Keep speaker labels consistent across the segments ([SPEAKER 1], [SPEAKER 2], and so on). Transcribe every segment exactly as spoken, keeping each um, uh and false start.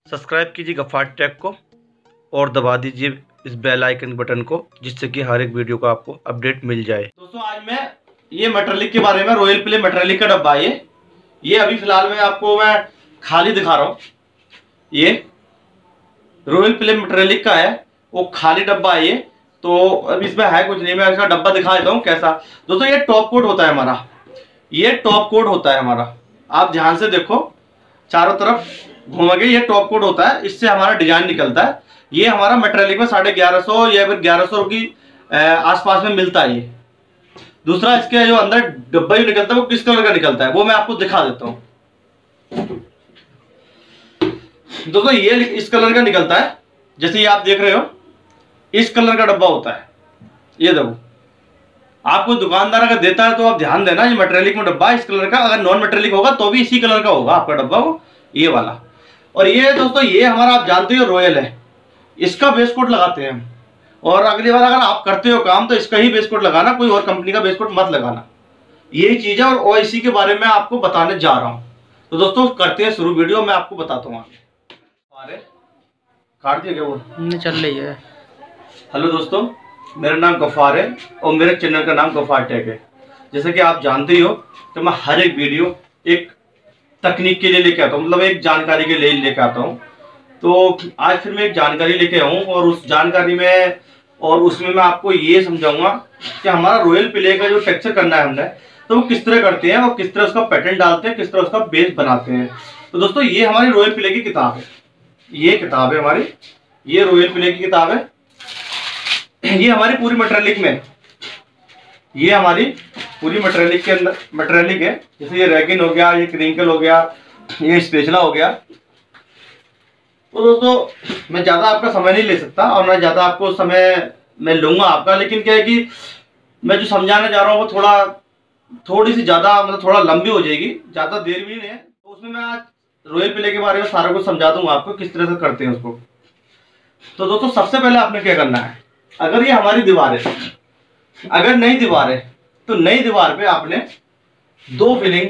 [SPEAKER 1] Subscribe कीजिए Gaffar take को और दबा दीजिए इस बेल आइकन बटन को, जिससे कि हर एक वीडियो का आपको अपडेट मिल जाए।
[SPEAKER 2] दोस्तों आज मैं ये मेटेलिक के बारे में, रॉयल प्ले मेटेलिक का डब्बा ये ये अभी फिलहाल में आपको मैं खाली दिखा रहा हूँ। ये रॉयल प्ले मेटेलिक का है, वो खाली डब्बा है ये। तो अब इसमें है कुछ नहीं, मैं इसका डब्बा दिखा देता हूँ कैसा। दोस्तों ये टॉप कोट होता है हमारा, ये टॉप कोट होता है हमारा। आप ध्यान से देखो, चारों तरफ घूमोगे, ये टॉप कोट होता है। इससे हमारा डिजाइन निकलता है। ये हमारा मेटेलिक में साढ़े ग्यारह सौ या फिर ग्यारह सौ की आसपास में मिलता है ये। दूसरा इसके जो अंदर डब्बा जो निकलता है वो किस कलर का निकलता है वो मैं आपको दिखा देता हूँ। दोस्तों ये इस कलर का निकलता है, जैसे ये आप देख रहे हो, इस कलर का डब्बा होता है। ये देखो, आपको दुकानदार अगर देता है तो आप ध्यान देना, ये मेटेलिक में डब्बा इस कलर का। अगर नॉन मेटेलिक होगा तो भी इसी कलर का होगा आपका डब्बा, वो ये वाला। और ये दोस्तों ये हमारा आप जानते हो रॉयल है, इसका बेस कोट लगाते हैं हम। और अगली बार अगर आप करते हो काम तो इसका ही बेस कोट लगाना, कोई और कंपनी का बेस कोट मत लगाना। यही चीज है और इसी के बारे में आपको बताने जा रहा हूं। तो दोस्तों करते हैं शुरू वीडियो, मैं आपको बताता हूँ आगे। अरे काट दिया क्या वो?
[SPEAKER 1] नहीं चल रही है।
[SPEAKER 2] हेलो दोस्तों, मेरा नाम गफ्फार है और मेरे चैनल का नाम गफ्फार टेक है। जैसे कि आप जानते ही हो तो मैं हर एक वीडियो एक तकनीक के लिए लेके आता हूँ, मतलब एक जानकारी के लिए लेके आता हूँ। तो आज फिर मैं एक जानकारी लेके आऊँ और उस जानकारी में और उसमें मैं आपको ये समझाऊंगा कि हमारा रॉयल प्ले का जो टेक्सचर करना है हमने, तो वो किस तरह करते हैं और किस तरह उसका पैटर्न डालते हैं, किस तरह उसका बेस बनाते हैं। तो दोस्तों ये हमारी रॉयल प्ले की किताब है, ये किताब है हमारी, ये रॉयल प्ले की किताब है। ये हमारी पूरी मेटेलिक में, ये हमारी पूरी मेटेलिक के अंदर मेटेलिक है। जैसे ये रैगिन हो गया, ये क्रिंकल हो गया, ये स्पेशला हो गया। तो दोस्तों मैं ज्यादा आपका समय नहीं ले सकता और मैं ज्यादा आपको समय मैं लूंगा आपका, लेकिन क्या है कि मैं जो समझाने जा रहा हूँ वो थोड़ा थोड़ी सी ज्यादा मतलब थोड़ा लंबी हो जाएगी, ज्यादा देर भी नहीं है। तो उसमें मैं आज रॉयल प्ले के बारे में सारा कुछ समझा दूंगा आपको, किस तरह से करते हैं उसको। तो दोस्तों सबसे पहले आपने क्या करना है, अगर ये हमारी दीवार है, अगर नई दीवार है तो नई दीवार पे आपने दो फिलिंग,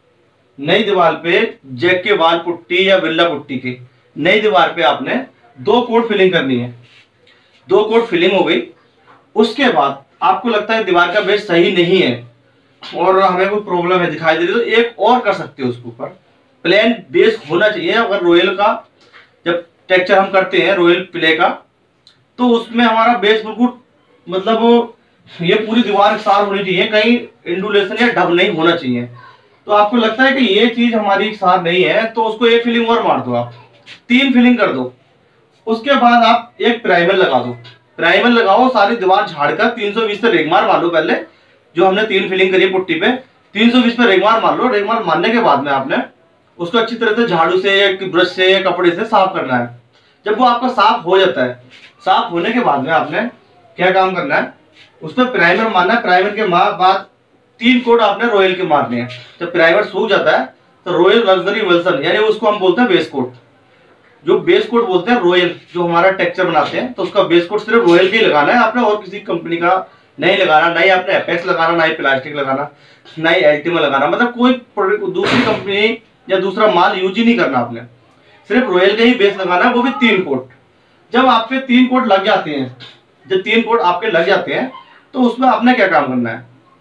[SPEAKER 2] नई दीवार पे जैक के वाल पुट्टी या विल्ला पुट्टी की नई दीवार पे आपने दो कोट फिलिंग करनी है। दो कोट फिलिंग हो गई, उसके बाद आपको लगता है दीवार का बेस सही नहीं है और हमें कोई प्रॉब्लम है दिखाई दे रही, तो एक और कर सकते हो उसके ऊपर। प्लेन बेस होना चाहिए। अगर रॉयल का जब टेक्सचर हम करते हैं रॉयल प्ले का, तो उसमें हमारा बेस बिल्कुल मतलब ये पूरी दीवार साफ होनी चाहिए, कहीं इंडुलेशन या ढब नहीं होना चाहिए। तो आपको लगता है कि ये चीज हमारी साफ नहीं है तो उसको एक फिलिंग और मार दो, आप तीन फिलिंग कर दो। उसके बाद आप एक प्राइमर लगा दो, प्राइमर लगाओ, सारी दीवार झाड़कर तीन सौ बीस पे रेगमार मार लो। पहले जो हमने तीन फिलिंग करी पुट्टी पे तीन सौ बीस पे रेगमार मार लो। रेगमार मारने के बाद में आपने उसको अच्छी तरह से झाड़ू से या ब्रश से या कपड़े से साफ करना है। जब वो आपका साफ हो जाता है, साफ होने के बाद में आपने क्या काम करना है, उस पर प्राइमर मारना है। प्राइमर के बाद तीन कोट आपने रॉयल के मारने हैं। जब प्राइमर सूख जाता है तो रॉयल लग्जरी विल्सन, यानी उसको हम बोलते हैं बेस कोट। जो बेस कोट बोलते हैं रॉयल, जो हमारा टेक्सचर बनाते हैं, तो उसका बेस कोट सिर्फ रॉयल के ही लगाना है आपने, और किसी कंपनी का नहीं लगाना। ना ही आपने एपेक्स लगाना, ना ही प्लास्टिक लगाना, ना ही एल्टीमा लगाना। मतलब कोई दूसरी कंपनी या दूसरा माल यूज ही नहीं करना आपने, सिर्फ रॉयल का ही बेस लगाना है, वो भी तीन कोट। जब आपके तीन कोट लग जाते हैं, जब तीन कोट आपके लग जाते हैं तो उसमें आपने क्या काम करना है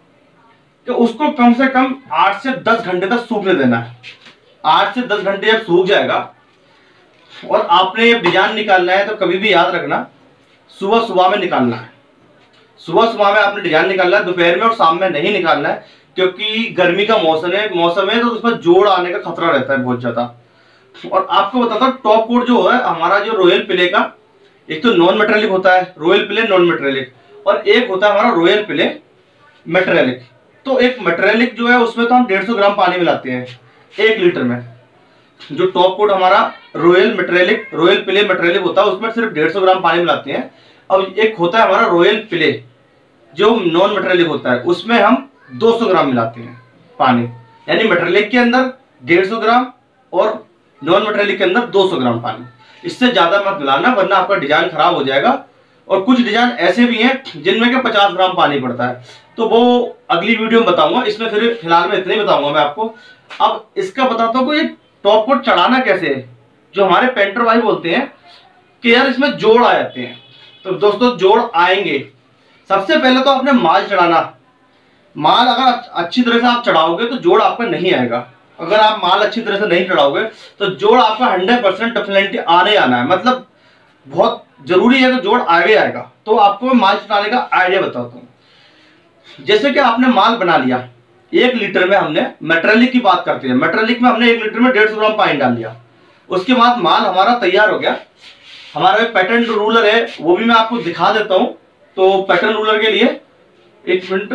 [SPEAKER 2] कि उसको कम से कम आठ से दस घंटे तक सूखने देना है। आठ से दस घंटे जब सूख जाएगा और आपने ये डिजाइन निकालना है, तो कभी भी याद रखना सुबह सुबह में निकालना है। सुबह सुबह में आपने डिजाइन निकालना है, दोपहर में और शाम में नहीं निकालना है, क्योंकि गर्मी का मौसम है मौसम है तो उसमें जोड़ आने का खतरा रहता है बहुत ज्यादा। और आपको बताता हूँ टॉप कोट जो है हमारा, जो रॉयल प्ले का, एक तो नॉन मेटेलिक होता है, रॉयल प्ले नॉन मेटेलिक, और एक होता है हमारा रॉयल प्ले मेटेलिक। तो एक मेटेलिक जो है उसमें तो हम डेढ़ सौ ग्राम पानी मिलाते हैं एक लीटर में। जो टॉप कोट हमारा royal metallic royal play metallic होता है उसमें सिर्फ डेढ़ सौ ग्राम पानी मिलाते हैं। अब एक होता है हमारा रॉयल प्ले जो नॉन मेटेलिक होता है, उसमें हम दो सौ ग्राम मिलाते हैं पानी। यानी मेटेलिक के अंदर डेढ़ सौ ग्राम और नॉन मेटेलिक के अंदर दो सौ ग्राम पानी। इससे ज्यादा मत मिलाना वरना आपका डिजाइन खराब हो जाएगा। और कुछ डिजाइन ऐसे भी हैं जिनमें के पचास ग्राम पानी पड़ता है, तो वो अगली वीडियो में बताऊंगा। इसमें फिर फिलहाल में इतना ही बताऊंगा मैं आपको। अब इसका बताता हूँ कि ये टॉप कोट चढ़ाना कैसे है। जो हमारे पेंटर भाई बोलते हैं कि यार इसमें जोड़ आ जाते हैं। तो दोस्तों जोड़ आएंगे। सबसे पहले तो आपने माल चढ़ाना। माल अगर अच्छी तरह से आप चढ़ाओगे तो जोड़ आपका नहीं आएगा। अगर आप माल अच्छी तरह से नहीं चढ़ाओगे तो जोड़ आपका हंड्रेड परसेंट डेफिनेटली आने आना है। मतलब बहुत जरूरी है कि जोड़ आगे आएगा। तो आपको मैं माल चढ़ाने का आइडिया बताता हूँ। जैसे कि आपने माल बना लिया, एक लीटर में हमने मेट्रोलिक की बात करते हैं, मेट्रोलिक में हमने एक लीटर में डेढ़ सौ ग्राम पानी डाल दिया। उसके बाद माल हमारा तैयार हो गया। हमारा पैटर्न रूलर है, वो भी मैं आपको दिखा देता हूं। तो पैटर्न रूलर के लिए एक मिनट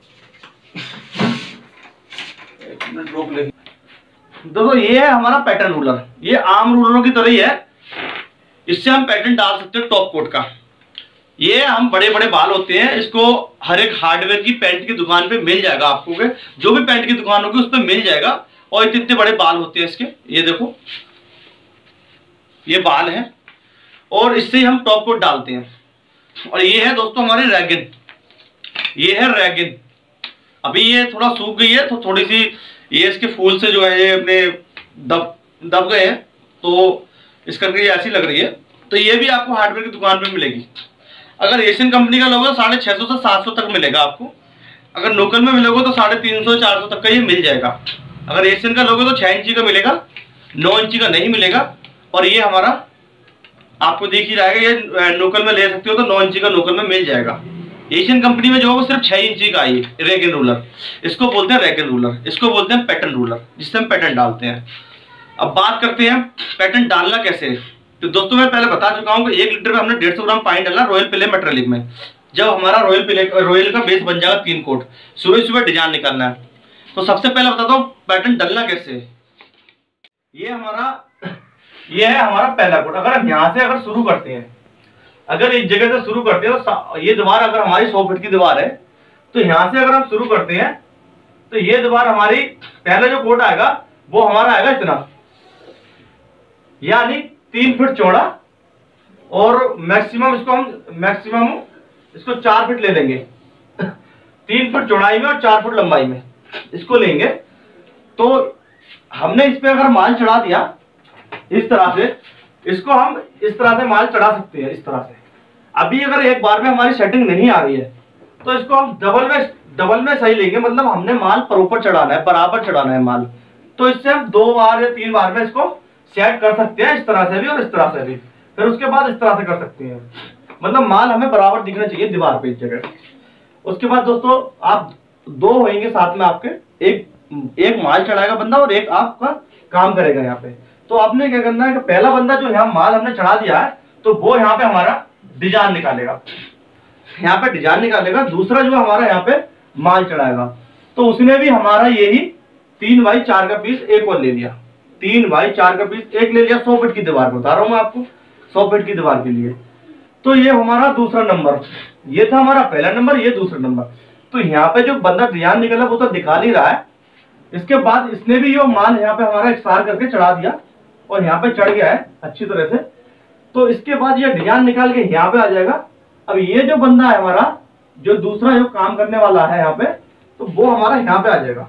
[SPEAKER 2] एक मिनट रोक ले। दोस्तों ये है हमारा पैटर्न रूलर। ये आम रूलरों की तरह ही है। इससे हम पैटर्न डाल सकते हैं टॉप कोट का। ये हम बड़े बड़े बाल होते हैं, इसको हर एक हार्डवेयर की पैंट की दुकान पे मिल जाएगा। आपको जो भी पैंट की दुकान होगी उस पर मिल जाएगा। और इतने इतने बड़े बाल होते हैं इसके। ये देखो ये बाल हैं और इससे ही हम टॉप कोट डालते हैं। और ये है दोस्तों हमारी रैगिन। ये है रैगिन। अभी ये थोड़ा सूख गई है तो थोड़ी सी ये इसके फूल से जो है ये अपने दब दब गए हैं, तो इस करके ये ऐसी लग रही है। तो ये भी आपको हार्डवेयर की दुकान पे मिलेगी। अगर एशियन कंपनी का लोगे तो साढ़े छह सौ से सात सौ तक मिलेगा आपको। अगर लोकल में मिलोगे तो साढ़े तीन सौ चार सौ तक का ये मिल जाएगा। अगर एशियन का लोगे तो छह इंची का मिलेगा, नौ इंची का नहीं मिलेगा। और ये हमारा आपको देख ही जाएगा, ये लोकल में ले सकते हो तो नौ इंची का लोकल में मिल जाएगा। एशियन कंपनी में जो है वो सिर्फ छह इंची का आई रेगन रूलर। इसको बोलते हैं रेगन रूलर, इसको बोलते हैं पैटर्न रूलर, जिससे हम पैटर्न डालते हैं। अब बात करते हैं पैटर्न डालना कैसे। तो दोस्तों मैं पहले बता चुका हूं कि एक लीटर में हमने डेढ़ सौ ग्राम पानी डाला रॉयल प्ले मेट्रोलिक में। जब हमारा रॉयल प्ले रॉयल का बेस बन जाएगा तीन कोट, सुबह सुबह डिजाइन निकालना है। तो सबसे पहले बताता हूँ पैटर्न डालना कैसे। ये हमारा ये है हमारा पहला कोट। अगर हम यहाँ से अगर शुरू करते हैं, अगर इस जगह से शुरू करते हैं तो ये दीवार अगर हमारी सौ फीट की दीवार है तो यहाँ से अगर हम शुरू करते हैं तो ये दीवार हमारी पहला जो कोट आएगा वो हमारा आएगा इतना, यानी तीन फीट चौड़ा। और मैक्सिमम इसको हम मैक्सिमम इसको चार फीट ले लेंगे। तीन फीट चौड़ाई में और चार फीट लंबाई में इसको लेंगे। तो हमने इस पे अगर माल चढ़ा दिया इस तरह से, इसको हम इस तरह से माल चढ़ा सकते हैं इस तरह से। अभी अगर एक बार में हमारी सेटिंग नहीं आ रही है तो इसको हम डबल में डबल में सही लेंगे। मतलब हमने माल प्रॉपर चढ़ाना है, बराबर चढ़ाना है माल। तो इससे हम दो बार या तीन बार में इसको सेट कर सकते हैं, इस तरह से भी और इस तरह से भी। फिर उसके बाद इस तरह से कर सकते हैं। मतलब माल हमें बराबर दिखना चाहिए दीवार पे इस जगह। उसके बाद दोस्तों आप दो होंगे साथ में आपके, एक एक माल चढ़ाएगा बंदा और एक आपका काम करेगा यहाँ पे। तो आपने क्या करना है कि पहला बंदा जो यहाँ माल हमने चढ़ा दिया है तो वो यहाँ पे हमारा डिजाइन निकालेगा, यहाँ पे डिजाइन निकालेगा। दूसरा जो हमारा यहाँ पे माल चढ़ाएगा तो उसने भी हमारा यही तीन बाई चार का पीस एक और ले लिया। तीन बाई चार का पीस एक ले लिया सौ फीट की दीवार, बता रहा हूँ मैं आपको, सौ फीट की दीवार के लिए। तो ये हमारा दूसरा नंबर, ये था हमारा पहला नंबर, ये दूसरा नंबर। तो यहाँ पे जो बंदा डिजाइन निकला वो तो दिखा नहीं रहा है। इसके बाद इसने भी ये माल यहाँ पे हमारा एक्सपायर करके चढ़ा दिया और यहाँ पे चढ़ गया है अच्छी तरह से। तो इसके बाद ये डिजाइन निकाल के यहाँ पे आ जाएगा। अब ये जो बंदा है हमारा, जो दूसरा जो काम करने वाला है यहाँ पे, तो वो हमारा यहाँ पे आ जाएगा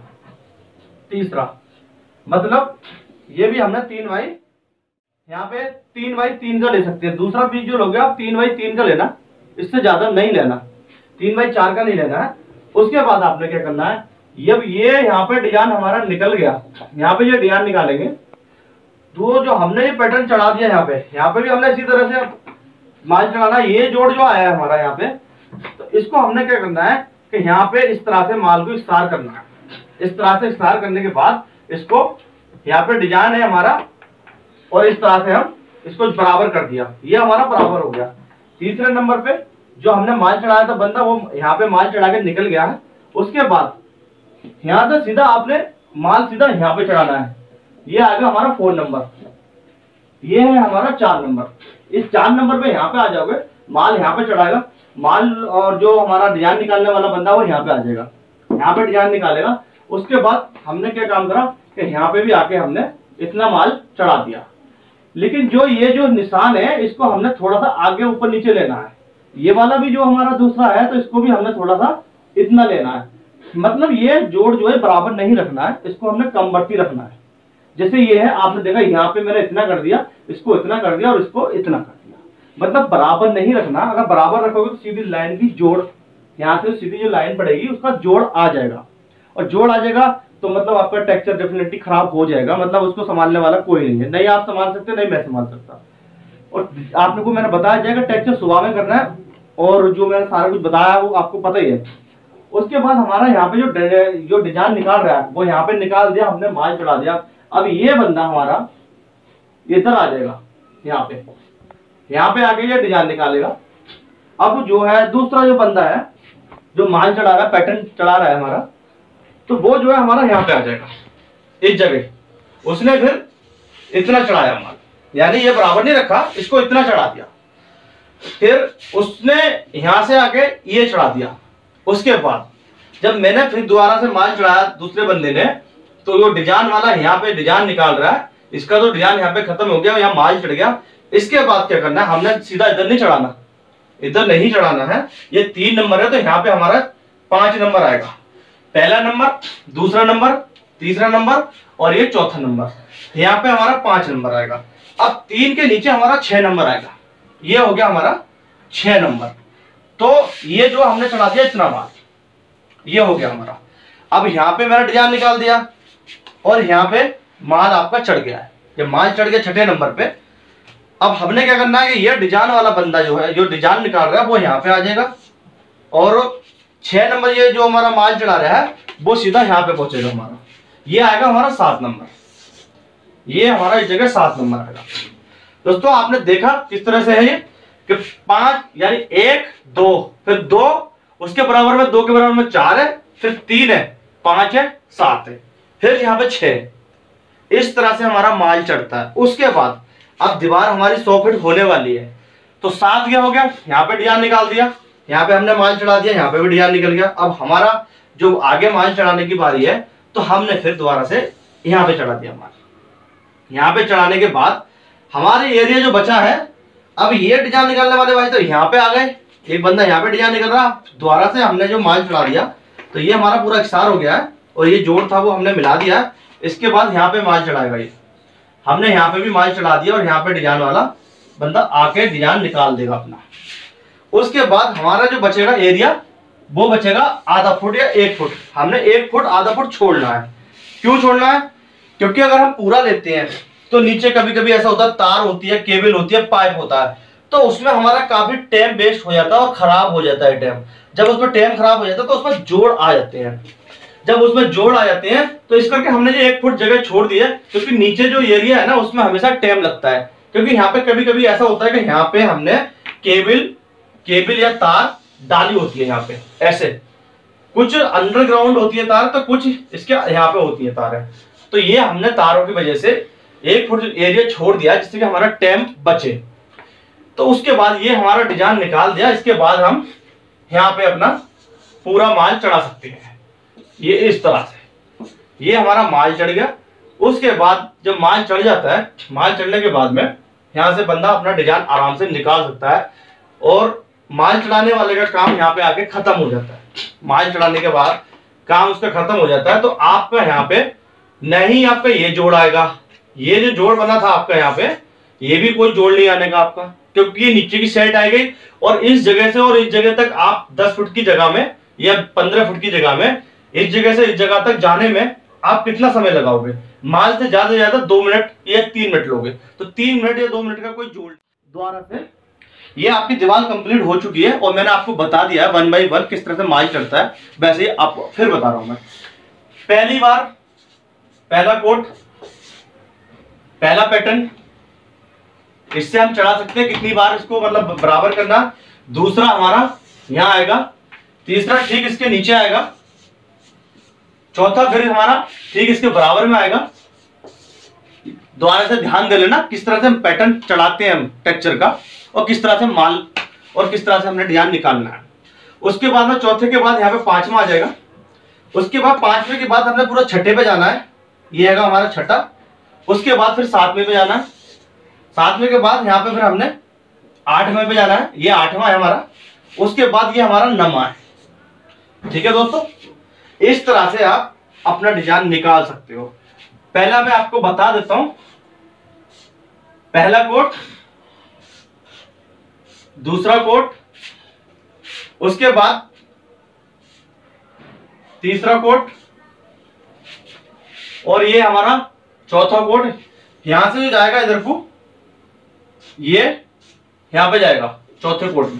[SPEAKER 2] तीसरा। मतलब ये भी हमने तीन बाई यहाँ पे तीन बाई तीन का ले सकते हैं। दूसरा पीस जो लोगे आप तीन बाई तीन का लेना, इससे ज्यादा नहीं लेना, तीन बाई चार का नहीं लेना है। उसके बाद आपने क्या करना है, जब ये यहाँ पे डिजाइन हमारा निकल गया, यहाँ पे ये डिजाइन निकालेंगे तो जो हमने ये पैटर्न चढ़ा दिया यहाँ पे, यहाँ पे भी हमने इसी तरह से माल चढ़ाना। ये जोड़ जो आया है हमारा यहाँ पे, तो इसको हमने क्या करना है कि यहाँ पे इस तरह से माल को इस्तार करना है। इस तरह से इस्तार करने के बाद इसको यहाँ पे डिजाइन है हमारा और इस तरह से हम इसको बराबर कर दिया, ये हमारा बराबर हो गया। तीसरे नंबर पे जो हमने माल चढ़ाया था बंदा, वो यहाँ पे माल चढ़ा के निकल गया है। उसके बाद यहाँ से सीधा आपने माल सीधा यहाँ पे चढ़ाना है। ये आएगा हमारा फोर नंबर, ये है हमारा चार नंबर। इस चार नंबर पे यहाँ पे आ जाओगे, माल यहाँ पे चढ़ाएगा माल, और जो हमारा डिजाइन निकालने वाला बंदा वो यहाँ पे आ जाएगा, यहाँ पे डिजाइन निकालेगा। उसके बाद हमने क्या काम करा कि यहाँ पे भी आके हमने इतना माल चढ़ा दिया। लेकिन जो ये जो निशान है इसको हमने थोड़ा सा आगे ऊपर नीचे लेना है। ये वाला भी जो हमारा दूसरा है तो इसको भी हमने थोड़ा सा इतना लेना है। मतलब ये जोड़ जो है बराबर नहीं रखना है, इसको हमने कमबट्टी रखना है। जैसे ये है, आपने देखा यहाँ पे मैंने इतना कर दिया, इसको इतना कर दिया और इसको इतना कर दिया, मतलब बराबर नहीं रखना। अगर बराबर रखोगे तो सीधी लाइन की जोड़, यहाँ से सीधी जो लाइन पड़ेगी उसका जोड़ आ जाएगा, और जोड़ आ जाएगा तो मतलब आपका टेक्सचर डेफिनेटली खराब हो जाएगा, मतलब उसको संभालने वाला कोई नहीं है, नहीं आप संभाल सकते, नहीं मैं संभाल सकता। और आपने को मैंने बताया जाएगा टेक्सचर सुबह में करना है, और जो मैंने सारा कुछ बताया वो आपको पता ही है। उसके बाद हमारा यहाँ पे जो जो डिजाइन निकाल रहा है वो यहाँ पे निकाल दिया हमने, माल चढ़ा दिया। अब ये बंदा हमारा इधर आ जाएगा, यहाँ पे यहाँ पे आके ये डिजाइन निकालेगा। अब जो है दूसरा जो बंदा है जो माल चढ़ा रहा है, पैटर्न चढ़ा रहा है हमारा, तो वो जो है हमारा यहाँ पे आ जाएगा इस जगह। उसने फिर इतना चढ़ाया माल, यानी ये बराबर नहीं रखा, इसको इतना चढ़ा दिया, फिर उसने यहां से आके ये चढ़ा दिया। उसके बाद जब मैंने फिर दोबारा से माल चढ़ाया दूसरे बंदे ने, तो वो डिजाइन वाला यहाँ पे डिजाइन निकाल रहा है, इसका तो डिजाइन यहाँ पे खत्म हो गया, यहाँ माल चढ़ गया। इसके बाद क्या करना है, हमने सीधा इधर नहीं चढ़ाना, इधर नहीं चढ़ाना है। ये तीन नंबर है तो यहाँ पे हमारा पांच नंबर आएगा, पहला नंबर, दूसरा नंबर, तीसरा नंबर और ये चौथा नंबर। यहाँ पे हमारा पांच नंबर आएगा। अब तीन के नीचे हमारा छह नंबर आएगा, ये हो गया हमारा छह नंबर। तो ये जो हमने चढ़ा दिया इतना माल, ये हो गया हमारा। अब यहाँ पे मैंने डिजाइन निकाल दिया और यहाँ पे माल आपका चढ़ गया है, ये माल चढ़ गया छठे नंबर पे। अब हमने क्या करना है कि ये डिजाइन वाला बंदा जो है, जो डिजाइन निकाल रहा है, वो यहाँ पे आ जाएगा, और छह नंबर ये जो हमारा माल चढ़ा रहा है वो सीधा यहाँ पे पहुंचेगा हमारा, ये आएगा हमारा सात नंबर, ये हमारा इस जगह सात नंबर आएगा। दोस्तों आपने देखा किस तरह से है ये, कि पांच यानी एक दो, फिर दो, उसके बराबर में दो के बराबर में चार है, फिर तीन है, पांच है, सात है, फिर यहाँ पे छह। इस तरह से हमारा माल चढ़ता है। उसके बाद अब दीवार हमारी सौ फीट होने वाली है, तो सात क्या हो गया, यहाँ पे डिजाइन निकाल दिया, यहाँ पे हमने माल चढ़ा दिया, यहाँ पे भी डिजाइन निकल गया। अब हमारा जो आगे माल चढ़ाने की बारी है, तो हमने फिर दोबारा से यहाँ पे चढ़ा दिया माल। यहाँ पे चढ़ाने के बाद हमारे एरिया जो बचा है, अब ये डिजाइन निकालने वाले भाई तो यहाँ पे आ गए, एक बंदा यहाँ पे डिजाइन निकल रहा, दोबारा से हमने जो माल चढ़ा दिया, तो ये हमारा पूरा इकसार हो गया है, और ये जोड़ था वो हमने मिला दिया है। इसके बाद यहाँ पे माल चढ़ाएगा, ये हमने यहाँ पे भी माल चढ़ा दिया, और यहाँ पे डिजाइन वाला बंदा आके डिजाइन निकाल देगा अपना। उसके बाद हमारा जो बचेगा एरिया, वो बचेगा आधा फुट या एक फुट। हमने एक फुट आधा फुट छोड़ना है। क्यों छोड़ना है, क्योंकि अगर हम पूरा लेते हैं तो नीचे कभी कभी ऐसा होता है, तार होती है, केबल होती है, पाइप होता है, तो उसमें हमारा काफी टाइम वेस्ट हो जाता है और खराब हो जाता है टाइम। जब उसमें टाइम खराब हो जाता है तो उसमें जोड़ आ जाते हैं। जब उसमें जोड़ आ जाते हैं तो इस करके हमने जो एक फुट जगह छोड़ दी है, क्योंकि नीचे जो एरिया है ना उसमें हमेशा टाइम लगता है। क्योंकि यहाँ पे कभी कभी ऐसा होता है कि यहाँ पे हमने केबल केबल या तार डाली होती है, यहाँ पे ऐसे कुछ अंडरग्राउंड होती है तार, तो कुछ इसके यहाँ पे होती है तार है। तो ये हमने तारों की वजह से एक फुट एरिया छोड़ दिया जिससे कि हमारा टाइम बचे। तो उसके बाद ये हमारा डिजाइन निकाल दिया। इसके बाद हम यहाँ पे अपना पूरा माल चढ़ा सकते हैं। ये इस तरह से ये हमारा माल चढ़ गया। उसके बाद जब माल चढ़ जाता है, माल चढ़ने के बाद में यहाँ से बंदा अपना डिजाइन आराम से निकाल सकता है, और माल चढ़ाने वाले का काम यहाँ पे आके खत्म हो जाता है। माल चढ़ाने के बाद काम उसका खत्म हो जाता है, तो आपका यहाँ पे नहीं आपका ये जोड़ आएगा, ये जो जोड़ बना था आपका यहाँ पे, ये भी कोई जोड़ नहीं आने का आपका, क्योंकि ये नीचे की साइड आ गई। और इस जगह से और इस जगह तक आप दस फुट की जगह में या पंद्रह फुट की जगह में, इस जगह से इस जगह तक जाने में आप कितना समय लगाओगे? माल से ज्यादा से ज्यादा दो मिनट या तीन मिनट लोगे, तो तीन मिनट या दो मिनट का कोई जोड़। दोबारा से ये आपकी दीवार कंप्लीट हो चुकी है, और मैंने आपको बता दिया है वन बाई वन किस तरह से माल चढ़ता है। वैसे ही आपको फिर बता रहा हूं मैं। पहली बार पहला कोट, पहला पैटर्न, इससे हम चढ़ा सकते हैं कितनी बार इसको मतलब बराबर करना। दूसरा हमारा यहां आएगा, तीसरा ठीक इसके नीचे आएगा, चौथा फिर हमारा ठीक इसके बराबर में आएगा। दोबारा से ध्यान दे लेना किस तरह से हम पैटर्न चढ़ाते हैं हम टेक्सचर का, और किस तरह से माल और किस तरह से हमने डिजाइन निकालना है। उसके बाद में चौथे के बाद यहाँ पे पांचवा आ जाएगा। उसके बाद पांचवे के बाद हमने पूरा छठे पे जाना है, ये है हमारा छठा। उसके बाद फिर सातवें पे जाना है, सातवें के बाद यहाँ पे फिर हमने आठवें पे जाना है, ये आठवां है हमारा। उसके बाद ये हमारा नौवां है। ठीक है दोस्तों, इस तरह से आप अपना डिजाइन निकाल सकते हो। पहला मैं आपको बता देता हूं, पहला कोट, दूसरा कोट, उसके बाद तीसरा कोट, और ये हमारा चौथा कोट। यहां से जो जाएगा इधर को, ये यहां पे जाएगा चौथे कोट में।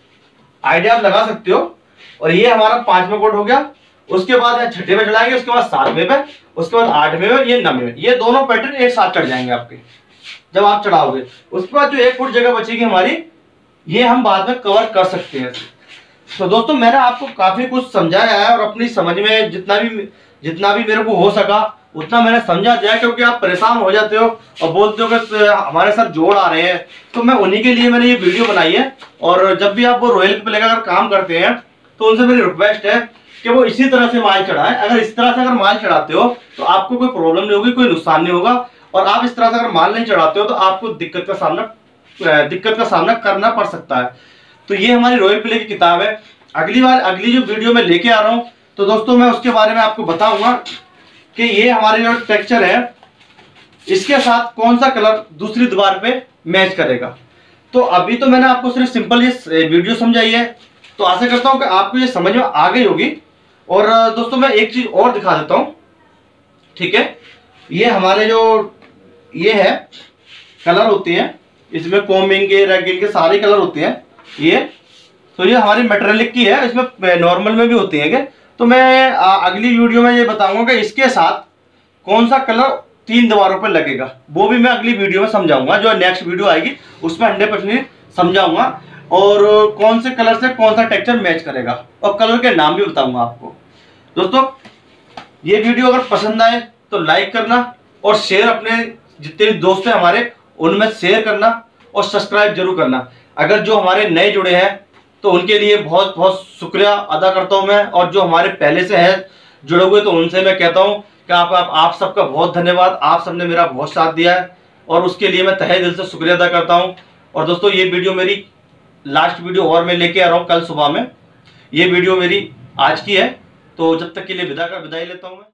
[SPEAKER 2] आइडिया आप लगा सकते हो। और ये हमारा पांचवा कोट हो गया। उसके बाद यहाँ छठे में चढ़ाएंगे, उसके बाद सातवें पे, उसके बाद आठवें में, ये नौवें में। ये दोनों पैटर्न एक साथ चढ़ जाएंगे आपके जब आप चढ़ाओगे। उसके बाद जो एक फुट जगह बचेगी हमारी, ये हम बाद में कवर कर सकते हैं। तो दोस्तों मैंने आपको काफी कुछ समझाया है, और अपनी समझ में जितना भी जितना भी मेरे को हो सका उतना मैंने समझा दिया, क्योंकि आप परेशान हो जाते हो और बोलते हो कि हमारे साथ जोड़ आ रहे हैं। तो मैं उन्हीं के लिए मैंने ये वीडियो बनाई है। और जब भी आप वो रॉयल पे लेकर काम करते हैं तो उनसे मेरी रिक्वेस्ट है कि वो इसी तरह से माल चढ़ाएं। अगर इस तरह से अगर माल चढ़ाते हो तो आपको कोई प्रॉब्लम नहीं होगी, कोई नुकसान नहीं होगा। और आप इस तरह से अगर माल नहीं चढ़ाते हो तो आपको दिक्कत का सामना दिक्कत का सामना करना पड़ सकता है। तो ये हमारी रॉयल प्ले की किताब है। अगली बार अगली जो वीडियो में लेके आ रहा हूँ तो दोस्तों मैं उसके बारे में आपको बताऊंगा कि ये हमारे जो टेक्सचर है इसके साथ कौन सा कलर दूसरी दीवार पे मैच करेगा। तो अभी तो मैंने आपको सिर्फ सिंपल ये वीडियो समझाई है, तो आशा करता हूं कि आपको ये समझ में आ गई होगी। और दोस्तों मैं एक चीज और दिखा देता हूं, ठीक है। ये हमारे जो ये है कलर होते हैं, इसमें कॉम्बिंग के रैगिंग के सारे कलर होते हैं ये। तो ये हमारी मेटेरियलिक की है, इसमें नॉर्मल में भी होती है क्या। तो मैं आ, अगली वीडियो में ये बताऊंगा कि इसके साथ कौन सा कलर तीन दीवारों पर लगेगा, वो भी मैं अगली वीडियो में समझाऊंगा। जो नेक्स्ट वीडियो आएगी उसमें हंड्रेड परसेंट समझाऊंगा, और कौन से कलर से कौन सा टेक्सचर मैच करेगा, और कलर के नाम भी बताऊंगा आपको। दोस्तों ये वीडियो अगर पसंद आए तो लाइक करना, और शेयर अपने जितने भी दोस्त हैं हमारे उनमें शेयर करना, और सब्सक्राइब जरूर करना। अगर जो हमारे नए जुड़े हैं तो उनके लिए बहुत बहुत शुक्रिया अदा करता हूं मैं, और जो हमारे पहले से है जुड़े हुए तो उनसे मैं कहता हूं कि आप आप, आप सबका बहुत धन्यवाद। आप सबने मेरा बहुत साथ दिया है और उसके लिए मैं तहे दिल से शुक्रिया अदा करता हूं। और दोस्तों ये वीडियो मेरी लास्ट वीडियो और मैं लेके आ रहा हूं कल सुबह में। ये वीडियो मेरी आज की है, तो जब तक के लिए विदा कर विदाई लेता हूं मैं।